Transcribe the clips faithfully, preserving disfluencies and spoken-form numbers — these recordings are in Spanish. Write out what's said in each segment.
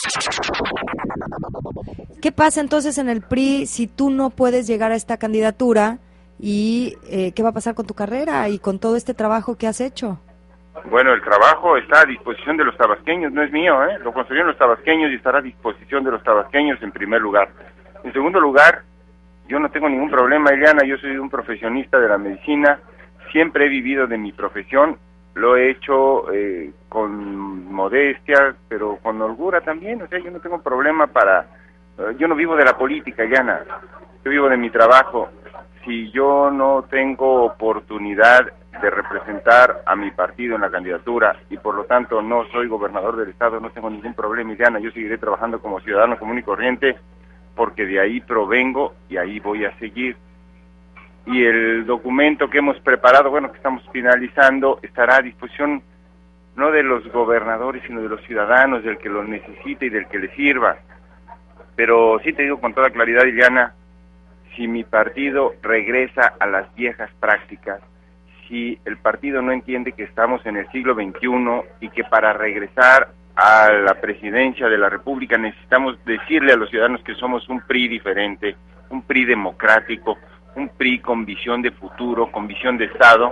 ¿Qué pasa entonces en el P R I si tú no puedes llegar a esta candidatura? ¿Y eh, qué va a pasar con tu carrera y con todo este trabajo que has hecho? Bueno, el trabajo está a disposición de los tabasqueños, no es mío, ¿eh? Lo construyeron los tabasqueños y estará a disposición de los tabasqueños en primer lugar. En segundo lugar, yo no tengo ningún problema, Ileana, yo soy un profesionista de la medicina, siempre he vivido de mi profesión, lo he hecho eh, con modestia, pero con holgura también, o sea, yo no tengo problema para... Eh, yo no vivo de la política, Ileana, yo vivo de mi trabajo. Si yo no tengo oportunidad de representar a mi partido en la candidatura y por lo tanto no soy gobernador del estado, no tengo ningún problema, Ileana, yo seguiré trabajando como ciudadano común y corriente porque de ahí provengo y ahí voy a seguir. Y el documento que hemos preparado, bueno, que estamos finalizando, estará a disposición no de los gobernadores, sino de los ciudadanos, del que lo necesite y del que le sirva. Pero sí te digo con toda claridad, Ileana, si mi partido regresa a las viejas prácticas, si el partido no entiende que estamos en el siglo veintiuno y que para regresar a la presidencia de la República necesitamos decirle a los ciudadanos que somos un P R I diferente, un P R I democrático, un P R I con visión de futuro, con visión de Estado,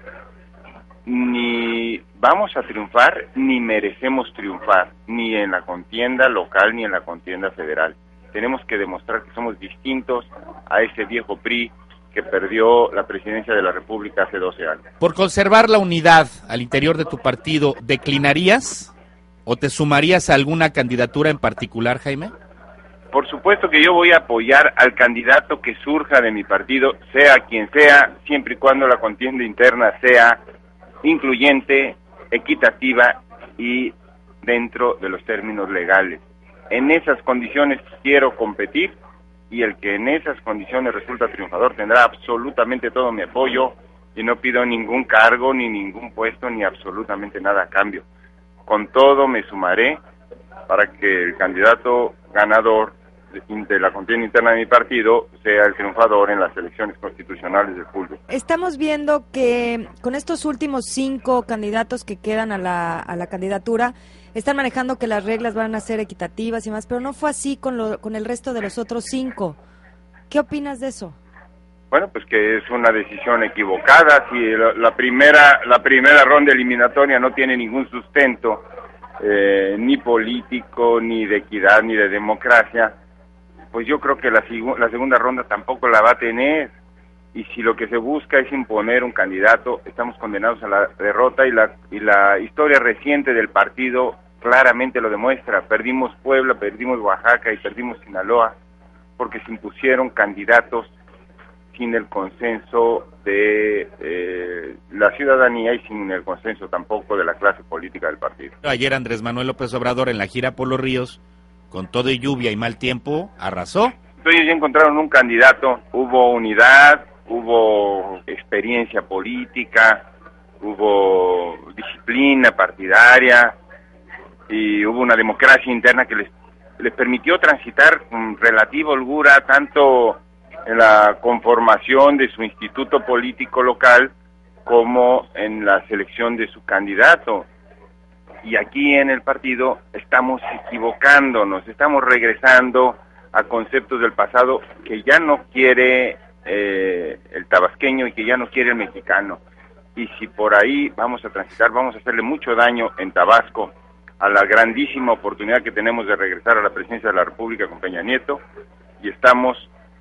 ni vamos a triunfar, ni merecemos triunfar, ni en la contienda local, ni en la contienda federal. Tenemos que demostrar que somos distintos a ese viejo P R I que perdió la presidencia de la República hace doce años. Por conservar la unidad al interior de tu partido, ¿declinarías o te sumarías a alguna candidatura en particular, Jaime? Por supuesto que yo voy a apoyar al candidato que surja de mi partido, sea quien sea, siempre y cuando la contienda interna sea incluyente, equitativa y dentro de los términos legales. En esas condiciones quiero competir y el que en esas condiciones resulta triunfador tendrá absolutamente todo mi apoyo y no pido ningún cargo, ni ningún puesto, ni absolutamente nada a cambio. Con todo me sumaré para que el candidato ganador de la contienda interna de mi partido sea el triunfador en las elecciones constitucionales de julio. Estamos viendo que con estos últimos cinco candidatos que quedan a la, a la candidatura, están manejando que las reglas van a ser equitativas y más, pero no fue así con, lo, con el resto de los otros cinco. ¿Qué opinas de eso? Bueno, pues que es una decisión equivocada. Si la, la primera la primera ronda eliminatoria no tiene ningún sustento, eh, ni político, ni de equidad, ni de democracia, pues yo creo que la, la segunda ronda tampoco la va a tener. Y si lo que se busca es imponer un candidato, estamos condenados a la derrota y la y la historia reciente del partido claramente lo demuestra. Perdimos Puebla, perdimos Oaxaca y perdimos Sinaloa porque se impusieron candidatos sin el consenso de eh, la ciudadanía y sin el consenso tampoco de la clase política del partido. Ayer Andrés Manuel López Obrador en la gira por los ríos, con todo y lluvia y mal tiempo, arrasó. Entonces ya encontraron un candidato, hubo unidad, hubo experiencia política, hubo disciplina partidaria y hubo una democracia interna que les, les permitió transitar con relativa holgura tanto en la conformación de su instituto político local como en la selección de su candidato. Y aquí en el partido estamos equivocándonos, estamos regresando a conceptos del pasado que ya no quiere eh, el tabasqueño y que ya no quiere el mexicano. Y si por ahí vamos a transitar, vamos a hacerle mucho daño en Tabasco a la grandísima oportunidad que tenemos de regresar a la presidencia de la República con Peña Nieto, y estamos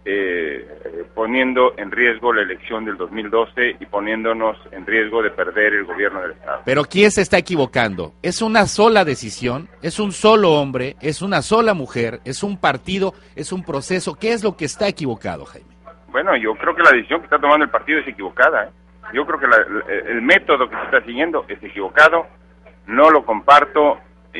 eh, poniendo en riesgo la elección del dos mil doce y poniéndonos en riesgo de perder el gobierno del Estado. Pero ¿quién se está equivocando? Es una sola decisión, es un solo hombre, es una sola mujer, es un partido, es un proceso. ¿Qué es lo que está equivocado, Jaime? Bueno, yo creo que la decisión que está tomando el partido es equivocada, ¿eh? Yo creo que la, el método que se está siguiendo es equivocado, no lo comparto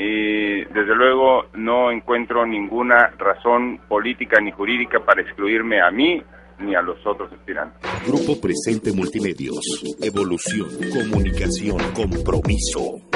y desde luego no encuentro ninguna razón política ni jurídica para excluirme a mí ni a los otros aspirantes. Grupo Presente Multimedios. Evolución, comunicación, compromiso.